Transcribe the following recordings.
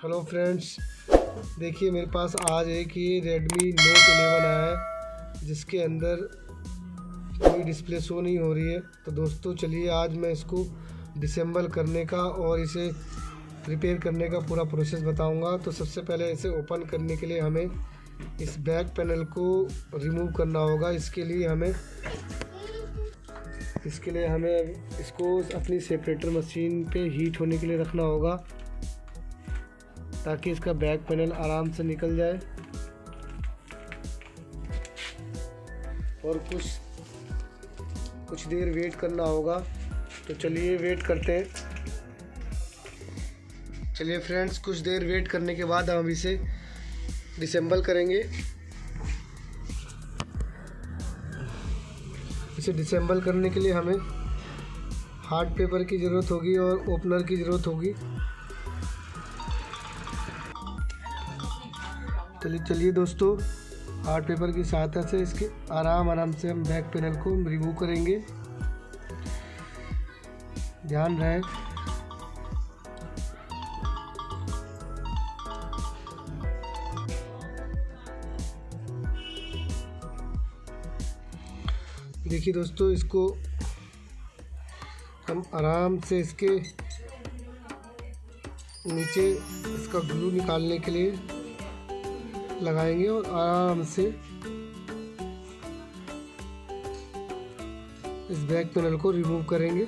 Hello friends, देखिए मेरे पास आज एक ये Redmi Note 11 आया है जिसके अंदर कोई डिस्प्ले शो नहीं हो रही है। तो दोस्तों चलिए आज मैं इसको डिसेंबल करने का और इसे रिपेयर करने का पूरा प्रोसेस बताऊंगा। तो सबसे पहले इसे ओपन करने के लिए हमें इस बैक पैनल को रिमूव करना होगा। इसके लिए हमें इसको अपनी सेपरेटर मशीन पे हीट होने के लिए रखना होगा ताकि इसका बैक पैनल आराम से निकल जाए। और कुछ देर वेट करना होगा। तो चलिए वेट करते हैं। चलिए फ्रेंड्स, कुछ देर वेट करने के बाद हम इसे डिसेंबल करेंगे। इसे डिसेंबल करने के लिए हमें हार्ड पेपर की ज़रूरत होगी और ओपनर की ज़रूरत होगी। चलिए दोस्तों, हार्ड पेपर की सहायता से इसके आराम से हम बैक पैनल को रिमूव करेंगे। ध्यान रहे देखिए दोस्तों, इसको हम आराम से इसके नीचे इसका ग्लू निकालने के लिए लगाएंगे और आराम से इस बैक पैनल को रिमूव करेंगे।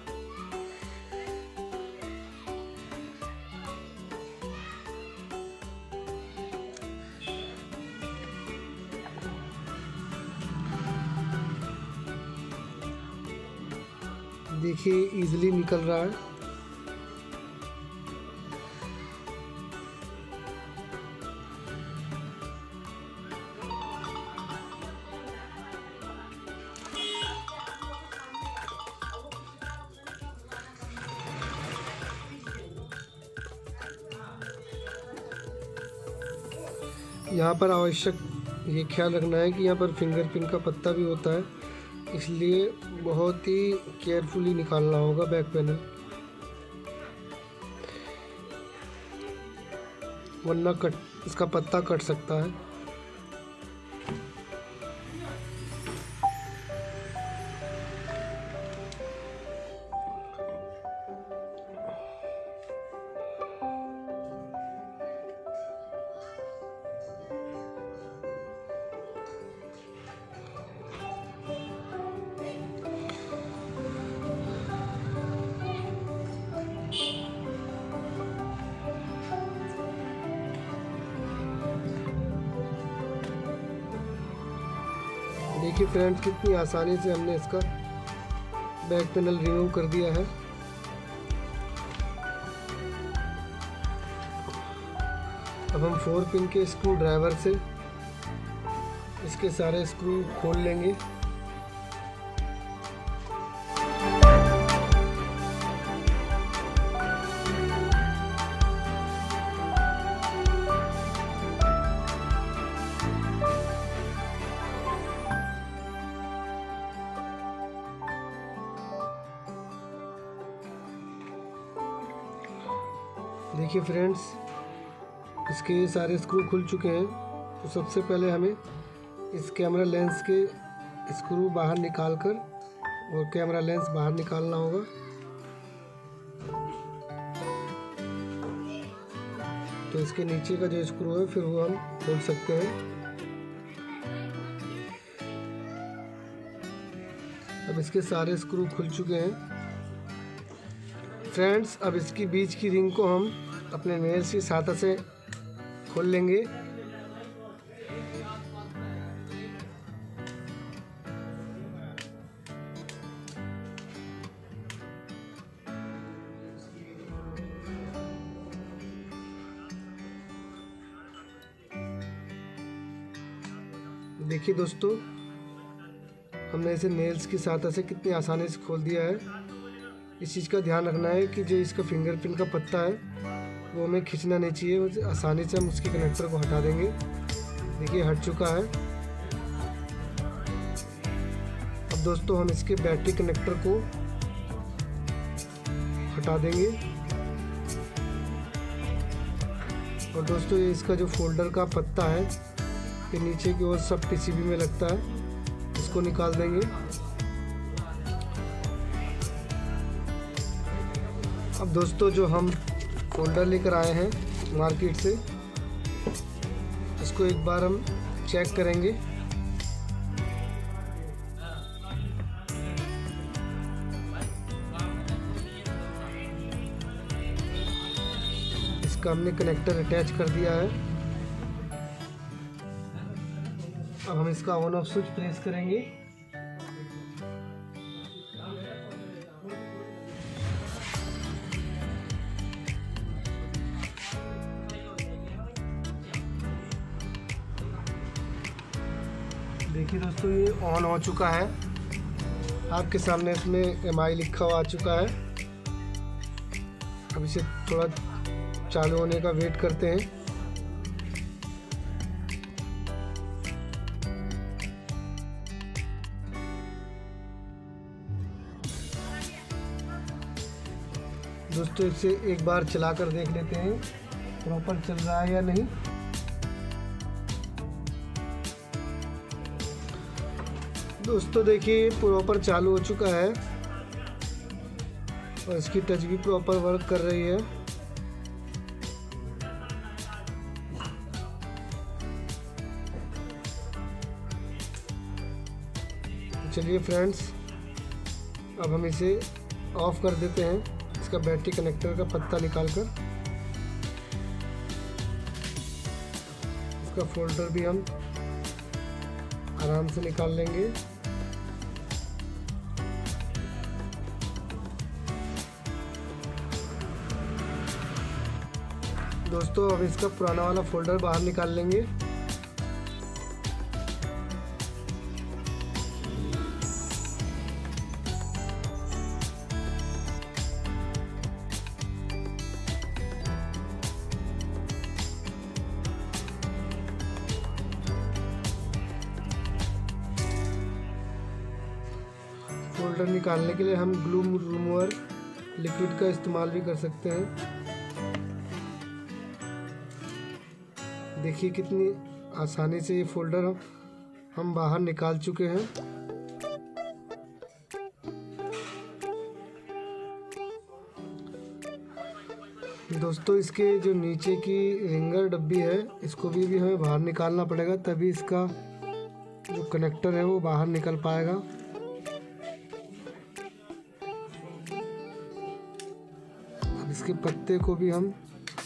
देखिए इजीली निकल रहा है। यहाँ पर आवश्यक ये ख्याल रखना है कि यहाँ पर फिंगरप्रिंट का पत्ता भी होता है, इसलिए बहुत ही केयरफुली निकालना होगा बैक पैनल, वरना इसका पत्ता कट सकता है। देखिए फ्रेंड्स, कितनी आसानी से हमने इसका बैक पैनल रिमूव कर दिया है। अब हम 4 पिन के स्क्रू ड्राइवर से इसके सारे स्क्रू खोल लेंगे। देखिए फ्रेंड्स, इसके सारे स्क्रू खुल चुके हैं। तो सबसे पहले हमें इस कैमरा लेंस के स्क्रू बाहर निकालकर और कैमरा लेंस बाहर निकालना होगा। तो इसके नीचे का जो स्क्रू है फिर वो हम खोल सकते हैं। अब इसके सारे स्क्रू खुल चुके हैं फ्रेंड्स। अब इसकी बीच की रिंग को हम अपने नेल्स की सहायता से खोल लेंगे। देखिए दोस्तों, हमने इसे नेल्स की सहायता से कितनी आसानी से खोल दिया है। इस चीज़ का ध्यान रखना है कि जो इसका फिंगरप्रिंट का पत्ता है वो हमें खींचना नहीं चाहिए। आसानी से हम उसके कनेक्टर को हटा देंगे। देखिए हट चुका है। अब दोस्तों हम इसके बैटरी कनेक्टर को हटा देंगे। और दोस्तों ये इसका जो फोल्डर का पत्ता है ये नीचे की ओर सब पीसीबी में लगता है, इसको निकाल देंगे। अब दोस्तों जो हम फोल्डर लेकर आए हैं मार्केट से, इसको एक बार हम चेक करेंगे। इसका हमने कनेक्टर अटैच कर दिया है। अब हम इसका ऑन ऑफ स्विच प्रेस करेंगे। देखिए दोस्तों ये ऑन हो चुका है, आपके सामने इसमें MI लिखा हुआ आ चुका है। अब इसे थोड़ा चालू होने का वेट करते हैं। दोस्तों इसे एक बार चलाकर देख लेते हैं प्रॉपर चल रहा है या नहीं। दोस्तों देखिए प्रॉपर चालू हो चुका है और इसकी टच भी प्रॉपर वर्क कर रही है। चलिए फ्रेंड्स, अब हम इसे ऑफ कर देते हैं, इसका बैटरी कनेक्टर का पत्ता निकालकर। इसका फोल्डर भी हम आराम से निकाल लेंगे। दोस्तों अब इसका पुराना वाला फोल्डर बाहर निकाल लेंगे। फोल्डर निकालने के लिए हम ग्लू रिमूवर लिक्विड का इस्तेमाल भी कर सकते हैं। देखिए कितनी आसानी से ये फोल्डर हम बाहर निकाल चुके हैं। दोस्तों इसके जो नीचे की रिंगर डब्बी है इसको भी हमें बाहर निकालना पड़ेगा, तभी इसका जो कनेक्टर है वो बाहर निकल पाएगा। अब इसके पत्ते को भी हम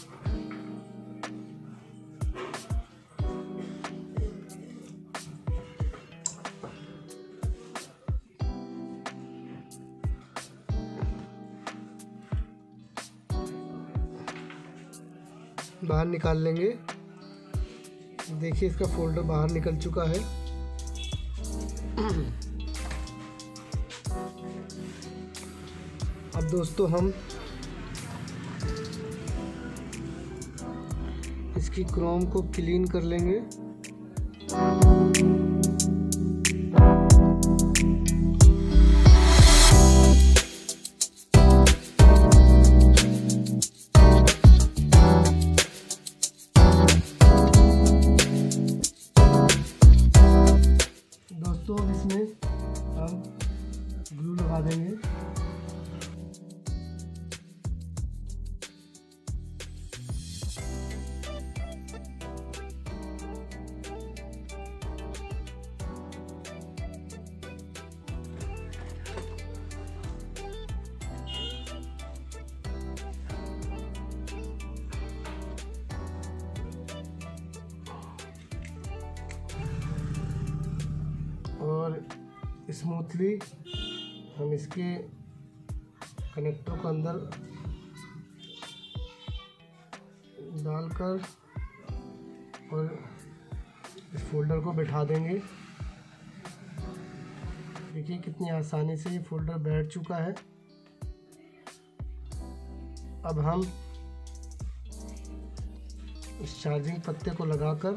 बाहर निकाल लेंगे। देखिए इसका फोल्डर बाहर निकल चुका है। अब दोस्तों हम इसकी क्रोम को क्लीन कर लेंगे। दोस्तों इसमें हम ग्लू लगा देंगे। और स्मूथली हम इसके कनेक्टर को अंदर डालकर और इस फोल्डर को बैठा देंगे। देखिए कितनी आसानी से ये फोल्डर बैठ चुका है। अब हम इस चार्जिंग पत्ते को लगाकर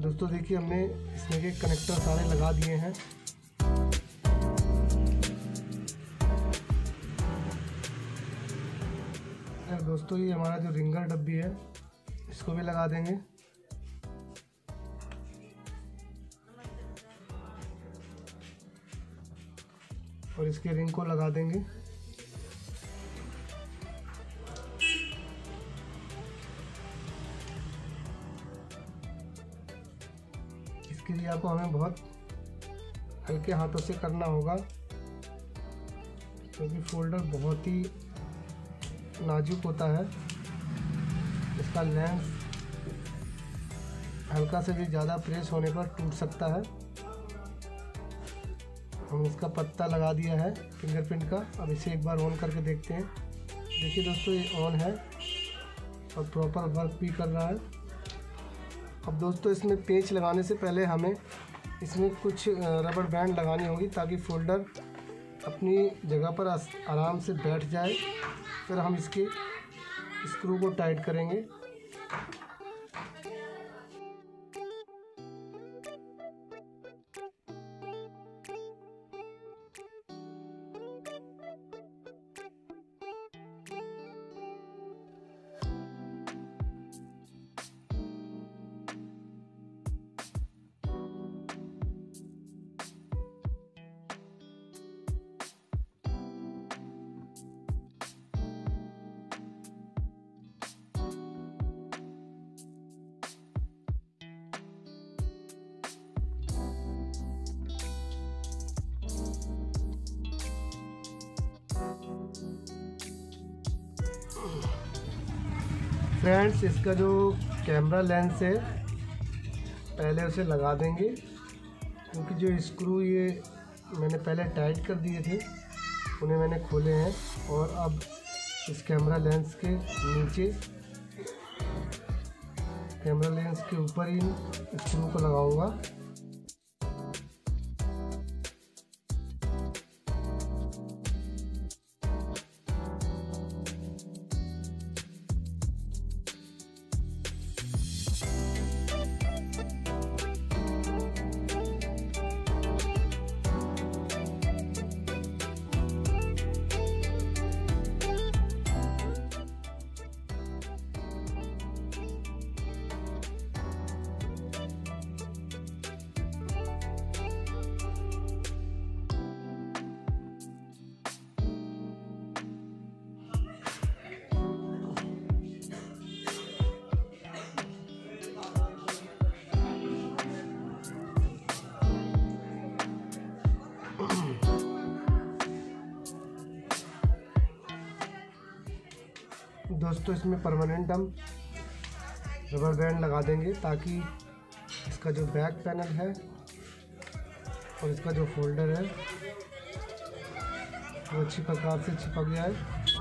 दोस्तों देखिए हमने इसमें के कनेक्टर सारे लगा दिए हैं। दोस्तों ये हमारा जो रिंगर डब्बी है इसको भी लगा देंगे। और इसके रिंग को लगा देंगे। इसके लिए आपको हमें बहुत हल्के हाथों से करना होगा, क्योंकि फोल्डर बहुत ही नाजुक होता है। इसका लेंस हल्का से भी ज़्यादा प्रेस होने पर टूट सकता है। हम इसका पत्ता लगा दिया है फिंगरप्रिंट का। अब इसे एक बार ऑन करके देखते हैं। देखिए दोस्तों ये ऑन है और प्रॉपर वर्क भी कर रहा है। अब दोस्तों इसमें पेंच लगाने से पहले हमें इसमें कुछ रबड़ बैंड लगानी होगी, ताकि फोल्डर अपनी जगह पर आराम से बैठ जाए। फिर हम इसके स्क्रू को टाइट करेंगे। फ्रेंड्स इसका जो कैमरा लेंस है पहले उसे लगा देंगे, क्योंकि जो स्क्रू ये मैंने पहले टाइट कर दिए थे उन्हें मैंने खोले हैं। और अब इस कैमरा लेंस के नीचे कैमरा लेंस के ऊपर ही स्क्रू को लगाऊंगा। दोस्तों इसमें परमानेंट हम रबर बैंड लगा देंगे, ताकि इसका जो बैक पैनल है और इसका जो फोल्डर है वो अच्छी प्रकार से चिपक जाए।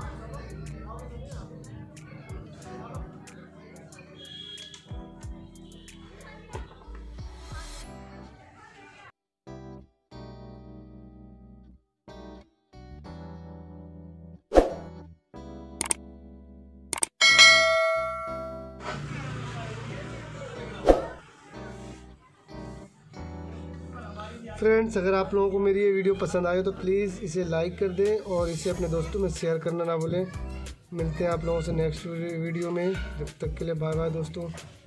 फ्रेंड्स अगर आप लोगों को मेरी ये वीडियो पसंद आए तो प्लीज़ इसे लाइक कर दें और इसे अपने दोस्तों में शेयर करना ना भूलें। मिलते हैं आप लोगों से नेक्स्ट वीडियो में। जब तक के लिए बाय बाय दोस्तों।